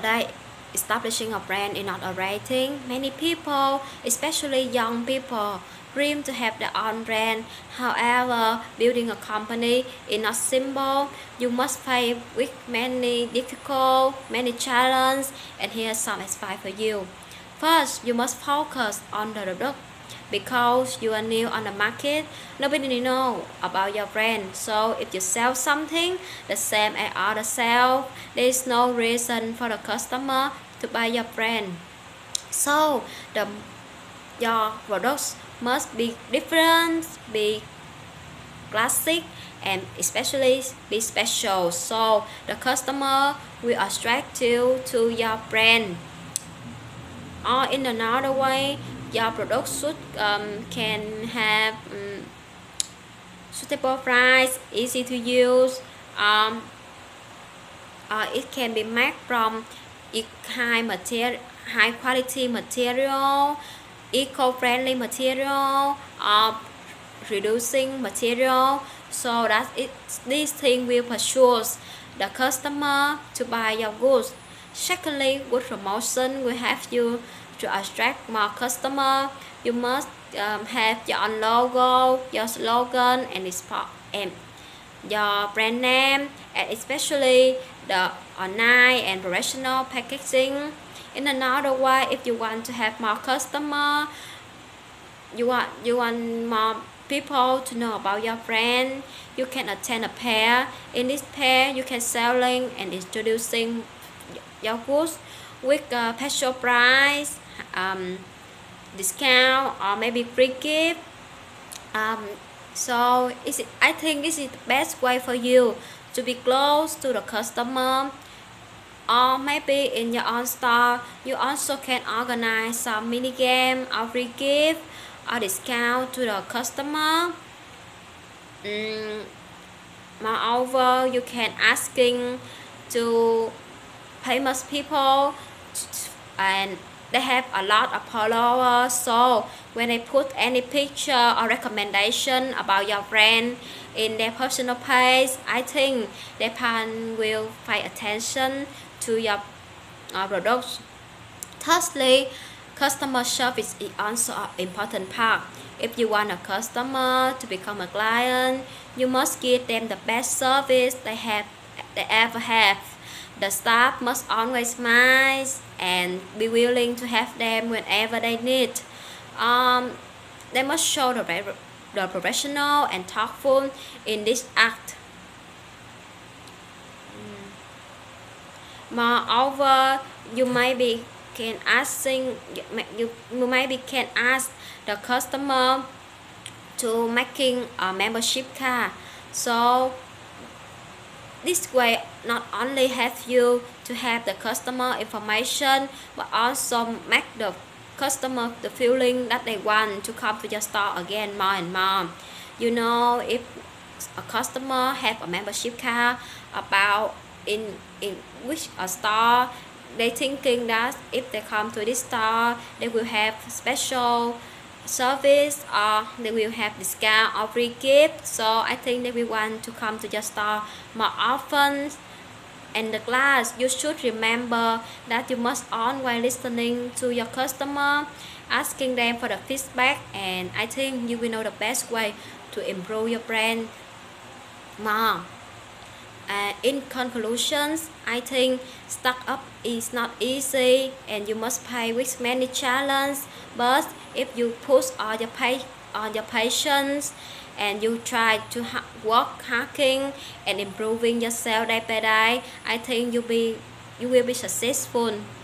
nowadays establishing a brand is not a right thing. Many people, especially young people, dream to have their own brand. However, building a company is not simple. You must face with many difficult, many challenges, and here's some advice for you. First, you must focus on the product. Because you are new on the market, nobody know about your brand. So if you sell something the same as others sell, there is no reason for the customer to buy your brand. So your products must be different, be classic, and especially be special. So the customer will attract you to your brand. Or in another way, your product should can have suitable price, easy to use. It can be made from high quality material, eco-friendly material, or reducing material, so that this thing will persuade the customer to buy your goods. Secondly, good promotion will help you to attract more customers. You must have your own logo, your slogan, and your brand name, and especially the online and professional packaging. In another way, if you want to have more customers, you want more people to know about your brand, you can attend a fair. In this fair, you can selling and introducing your goods with a special price, discount, or maybe free gift. So I think this is the best way for you to be close to the customer. Or maybe in your own store, you also can organize some mini game or free gift or discount to the customer. Moreover, you can asking to famous people, and they have a lot of followers, so when they put any picture or recommendation about your brand in their personal page, I think their fan will pay attention to your products. Thirdly, customer service is also an important part. If you want a customer to become a client, you must give them the best service they ever have. The staff must always smile and be willing to help them whenever they need. They must show the professional and thoughtful in this act. Moreover, you maybe can ask the customer to making a membership card. So this way not only help you to have the customer information, but also make the customer the feeling that they want to come to your store again more and more. You know, if a customer have a membership card about in which a store, they thinking that if they come to this store, they will have special service, or they will have discount or free gift. So I think they will want to come to your store more often. And the class, you should remember that you must always listening to your customer, asking them for the feedback, and I think you will know the best way to improve your brand more. In conclusions, I think startup is not easy and you must pay with many challenges. But if you push all your patience and you try to work hacking and improving yourself day by day, I think you will be successful.